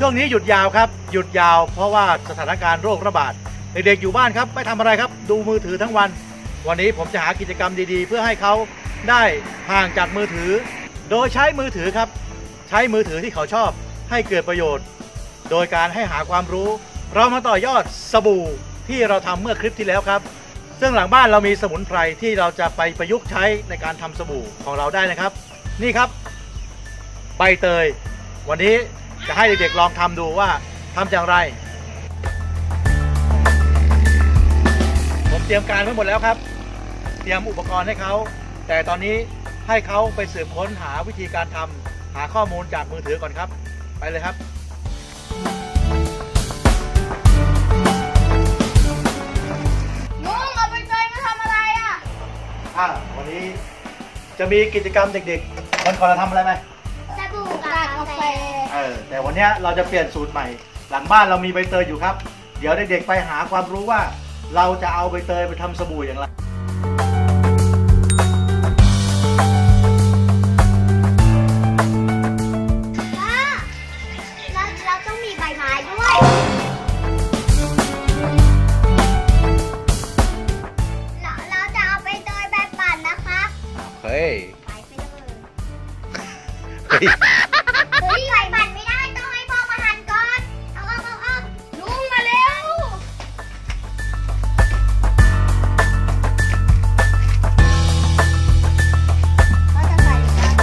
ช่วงนี้หยุดยาวครับหยุดยาวเพราะว่าสถานการณ์โรคระบาดเด็กๆอยู่บ้านครับไม่ทำอะไรครับดูมือถือทั้งวันวันนี้ผมจะหากิจกรรมดีๆเพื่อให้เขาได้ห่างจากมือถือโดยใช้มือถือครับใช้มือถือที่เขาชอบให้เกิดประโยชน์โดยการให้หาความรู้เรามาต่อยอดสบู่ที่เราทำเมื่อคลิปที่แล้วครับซึ่งหลังบ้านเรามีสมุนไพรที่เราจะไปประยุกต์ใช้ในการทำสบู่ของเราได้นะครับนี่ครับใบเตยวันนี้จะให้เด็กๆลองทำดูว่าทำอย่างไรผมเตรียมการไว้หมดแล้วครับเตรียมอุปกรณ์ให้เขาแต่ตอนนี้ให้เขาไปสืบค้นหาวิธีการทำหาข้อมูลจากมือถือก่อนครับไปเลยครับลุงเอาใบเตยมาทำอะไรอ่ะวันนี้จะมีกิจกรรมเด็กๆวันก่อนเราทำอะไรไหมสบู่กับกาแฟแต่วันนี้เราจะเปลี่ยนสูตรใหม่หลังบ้านเรามีใบเตยอยู่ครับเดี๋ยวเด็กๆไปหาความรู้ว่าเราจะเอาใบเตยไปทำสบู่อย่างไรเราต้องมีใบไม้ด้วยเราจะเอาใบเตยแบบปั่นนะคะเฮ้ยไปเลยเฮ้ยใบปั่นไม่ได้ต้องให้พ่อมาหั่นก่อนเอาลุงมาเร็วพ่อจะใส่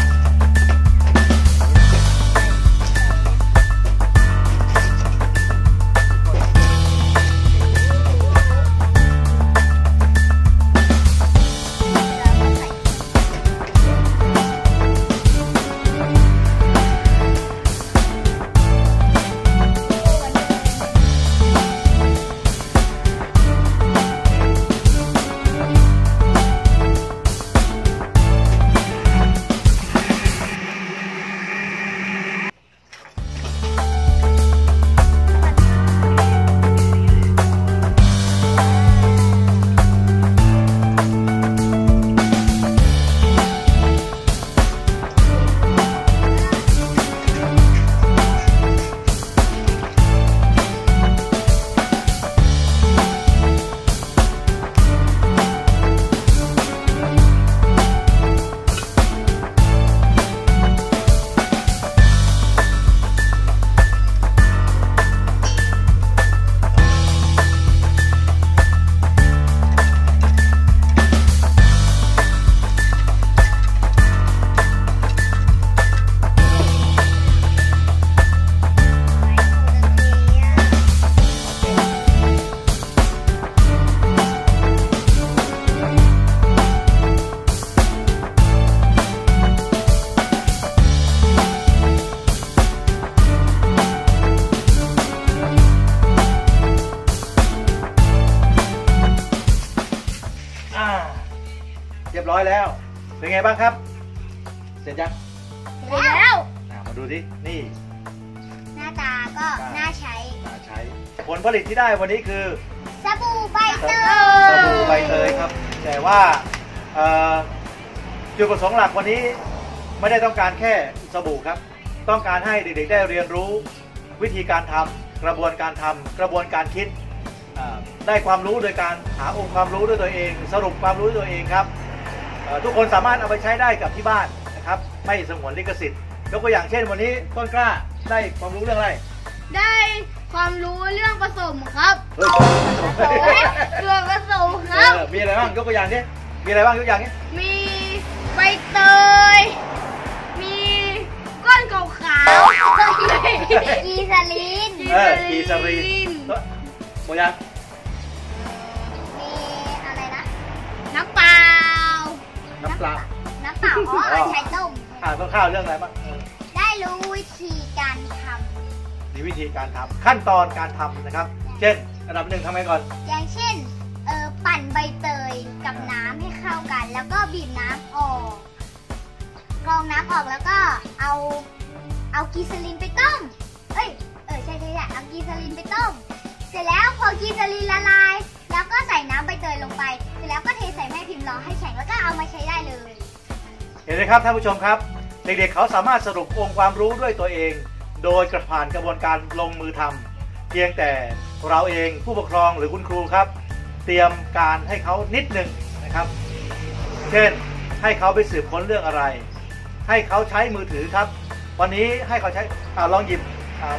เรียบร้อยแล้วเป็นไงบ้างครับเสร็จยังแล้วมาดูดินี่หน้าตาก็น่าใช้ผลผลิตที่ได้วันนี้คือสบู่ใบเตยครับแต่ว่าจุดประสงค์หลักวันนี้ไม่ได้ต้องการแค่สบู่ครับต้องการให้เด็กๆได้เรียนรู้วิธีการทำกระบวนการทำกระบวนการคิดได้ความรู้โดยการหาองค์ความรู้ด้วยตัวเองสรุปความรู้ด้วยตัวเองครับทุกคนสามารถเอาไปใช้ได้กับที่บ้านนะครับไม่สงวนลิขสิทธิ์ยกตัวอย่างเช่นวันนี้ต้นกล้าได้ความรู้เรื่องอะไรได้ความรู้เรื่องผสมครับเรื่องผสมครับมีอะไรบ้างยกตัวอย่างดิมีอะไรบ้างยกตัวอย่างนี้มีใบเตยมีก้อนขาวๆกีซาลีนหมดยังมีอะไรนะน้ำเปล่าใช้ต้มต้นข้าวเรื่องอะไรบ้างได้รู้วิธีการทำมีวิธีการทำขั้นตอนการทำนะครับเช่นอันดับหนึ่งทำไงก่อนอย่างเช่นปั่นใบเตยกับน้ำให้เข้ากันแล้วก็บีบน้ำออกกรองน้ำออกแล้วก็เอากีซาลินไปต้มใช่เอากีซาลินไปต้มเสร็จแล้วพอกีซาลินละลายแล้วก็ใส่น้ำใบเตยลงไปเสร็จแล้วก็เทใส่แม่พิมพ์รอให้แข็งแล้วก็เอามาใช้ได้เลยเห็นไหมครับท่านผู้ชมครับเด็กๆเขาสามารถสรุปองค์ความรู้ด้วยตัวเองโดยผ่านกระบวนการลงมือทำเพียงแต่เราเองผู้ปกครองหรือคุณครูครับ เตรียมการให้เขานิดหนึ่งนะครับเช่นให้เขาไปสืบค้นเรื่องอะไรให้เขาใช้มือถือครับวันนี้ให้เขาใช้ลองหยิบ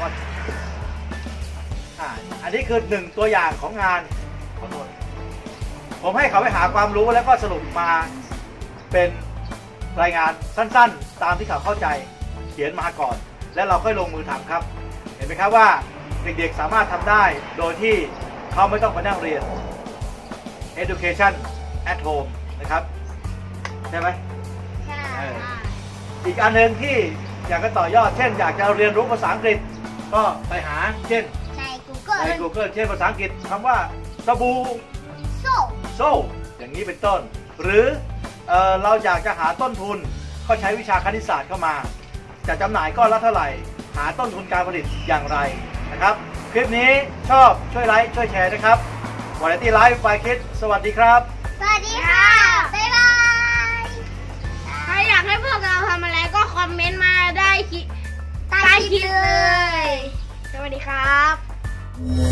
อันนี้คือหนึ่งตัวอย่างของงานขอโทษผมให้เขาไปหาความรู้แล้วก็สรุปมาเป็นรายงานสั้นๆตามที่เขาเข้าใจเขียนมาก่อนแล้วเราค่อยลงมือทำครับเห็นไหมครับว่าเด็กๆสามารถทำได้โดยที่เขาไม่ต้องไปนั่งเรียน education at home นะครับใช่ไหมใช่อีกอันหนึ่งที่อยากจะต่อยอดเช่นอยากจะเรียนรู้ภาษาอังกฤษก็ไปหาเช่นใน Google เช่นภาษาอังกฤษคำว่าสบู่โซ่อย่างนี้เป็นต้นหรือเราอยากจะหาต้นทุนก็ใช้วิชาคณิตศาสตร์เข้ามาจะจำหน่ายก้อนละเท่าไหร่หาต้นทุนการผลิตอย่างไรนะครับคลิปนี้ชอบช่วยไลค์ช่วยแชร์นะครับวาไรตี้ไลฟ์by Kids สวัสดีครับสวัสดีค่ะบ๊ายบายใครอยากให้พวกเราทำอะไรก็คอมเมนต์มาได้ใต้คลิปเลยสวัสดีครับ